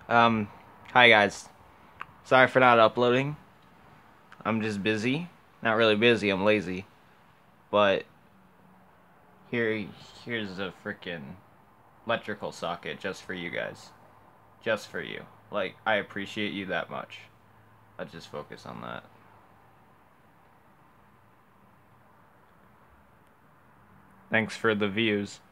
Um, Hi guys. Sorry for not uploading. I'm just busy. Not really busy, I'm lazy. But here here's a freaking electrical socket just for you guys. Just for you. Like, I appreciate you that much. Let's just focus on that. Thanks for the views.